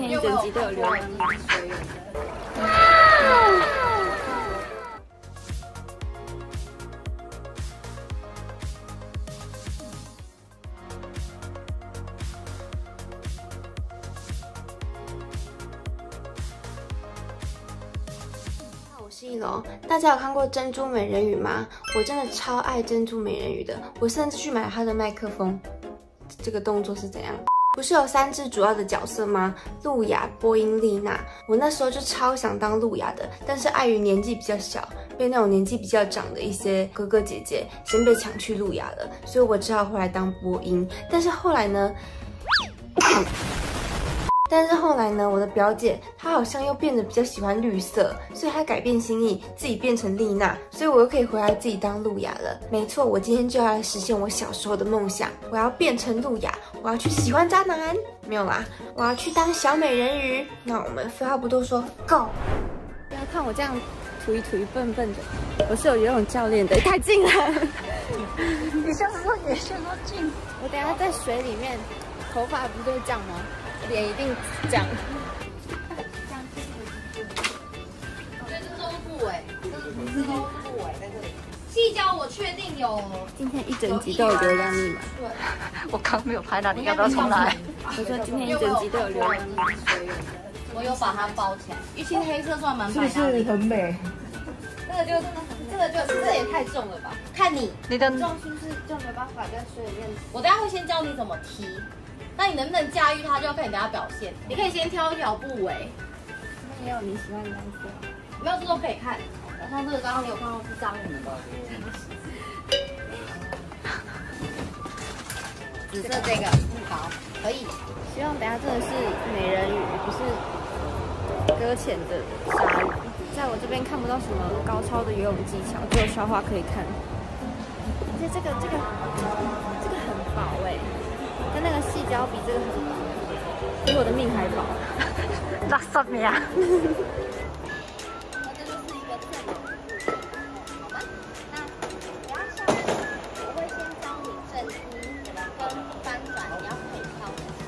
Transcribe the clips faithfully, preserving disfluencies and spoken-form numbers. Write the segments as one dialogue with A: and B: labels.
A: 天一整集都有流量密码。我是一楼，大家有看过珍珠美人鱼吗？我真的超爱珍珠美人鱼的，我甚至去买她的麦克风。这个动作是怎样？不是有三只主要的角色吗？露雅、波音、丽娜。我那时候就超想当露雅的，但是碍于年纪比较小，被那种年纪比较长的一些哥哥姐姐先被抢去露雅了，所以我只好回来当波音。但是后来呢？但是后来呢，我的表姐她好像又变得比较喜欢绿色，所以她改变心意，自己变成丽娜，所以我又可以回来自己当露雅了。没错，我今天就要来实现我小时候的梦想，我要变成露雅，我要去喜欢渣男，没有啦，我要去当小美人鱼。那我们废话不多说 ，Go！ 不要看我这样土一土一笨笨的，我是有游泳教练的，太近了。
B: 你下次说也是说近，
A: 我等一下在水里面，头发不都这样吗？脸一定这样。
C: 我觉得是中部哎，这是中部哎，在这里。细胶我确定有。
A: 今天一整集都有流量密码。
C: 对，
B: 我刚没有拍那，你要不要重来？
A: 我说今天一整集都有流量密码。
C: 我有把它包起来。玉清黑色算蛮百搭的。
B: 是不是很美？
C: 这个就这个就这也太重了吧？看你，
B: 你的
C: 重心是就没办法在水里面。我等下会先教你怎么踢。那你能不能驾驭它，就要看你等下表现。你可以先挑一条布围，
A: 那也有你喜欢的蓝色，
C: 没有这都可以看。然后这个刚刚你有看到是章鱼的，紫色这个不高，可以。
A: 希望等下真的是美人鱼，不是搁浅的鲨鱼。在我这边看不到什么高超的游泳技巧，只有笑话可以看。而且这个这个这个很薄哎。跟那个细胶比，这个很薄，比我的命还薄。
B: 垃圾命。
C: 那这就是一个正好吗？那不要笑，我会先教你正踢跟翻转，你要可以跳。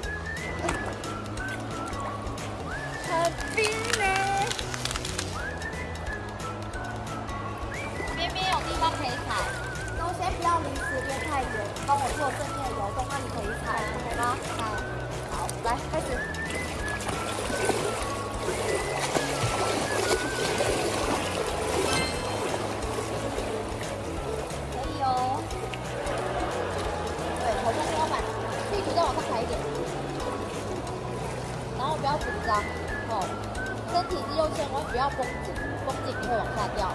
C: 很冰呢。边边有地方可以踩，都先不要离池边太远，帮我做正面游动，那你可以踩 ，OK 吗？好，好，来开始。可以哦。对，头跟天花板，地图再往上抬一点，然后不要紧张哦，身体肌肉纤维不要绷紧，绷紧你会往下掉。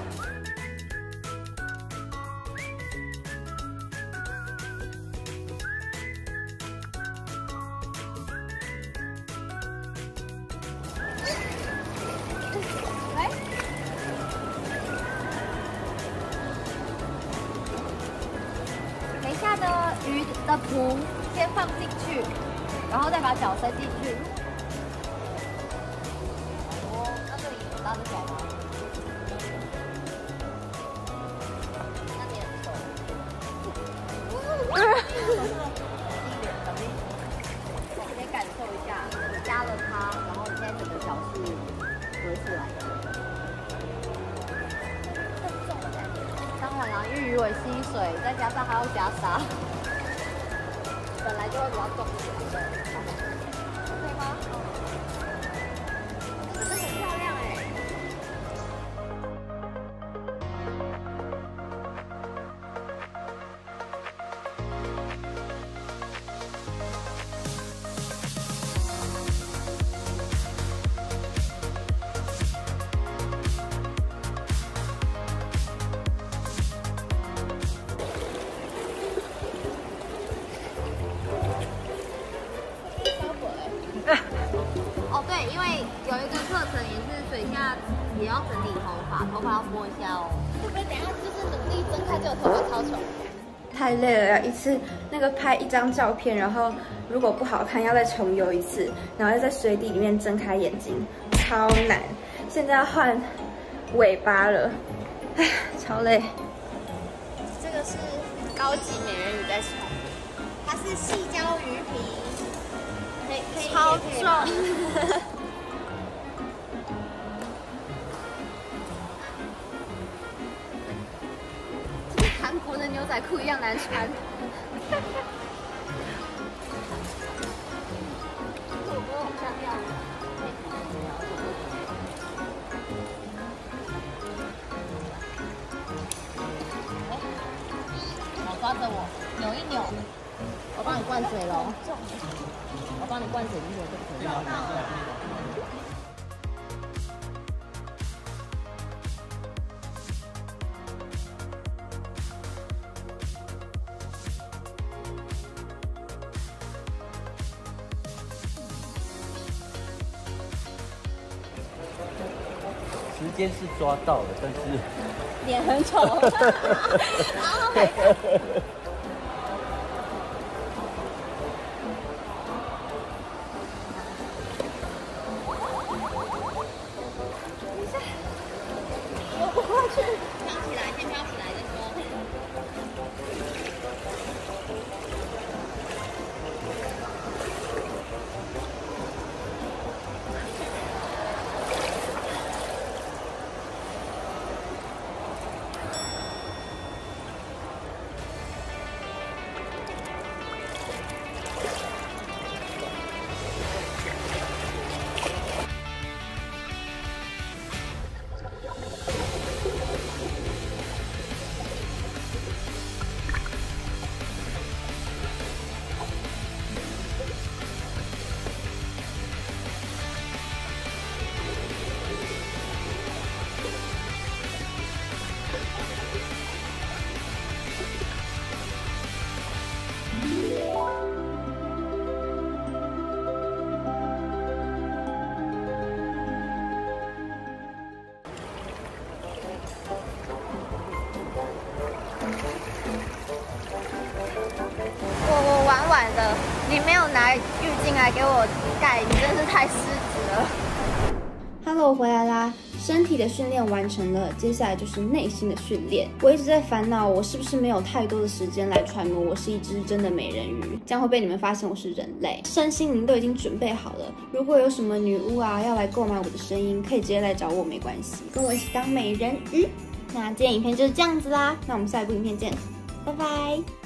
C: 的鱼的蹼先放进去，然后再把脚伸进去。哦，那这里拉得起来吗？那你很丑。可以感受一下，你加了它，然后你现在整个脚是合起来的。当然啦，因为鱼尾吸水，再加上还要加沙，本来就会比较重一点的。OK 吗？真的很漂亮哎、欸！哦，对，因为有一个课程也是水下也要整理头发，头发要拨一下哦。会不会等一下就是努力睁开，结果头发超丑？
A: 太累了，要一次那个拍一张照片，然后如果不好看要再重游一次，然后再在水底里面睁开眼睛，超难。现在要换尾巴了，唉，超累。这个是高级美人鱼在冲，它是细胶鱼皮。
C: 超壮。跟韩国的牛仔裤一样难穿。抓着我，扭一扭，我帮你灌水喽。我帮你灌水，你扭就可以了。
D: 时间是抓到了，但是
C: 脸很丑。然后还我不过去，飘起来，先飘起来再说。我晚晚的，你没有拿浴巾来给我盖，你真是太失职了。
A: Hello， 我回来啦。身体的训练完成了，接下来就是内心的训练。我一直在烦恼，我是不是没有太多的时间来揣摩我是一只真的美人鱼，这样会被你们发现我是人类。身心灵都已经准备好了，如果有什么女巫啊要来购买我的声音，可以直接来找我，没关系，跟我一起当美人鱼。那今天影片就是这样子啦，那我们下一部影片见，拜拜。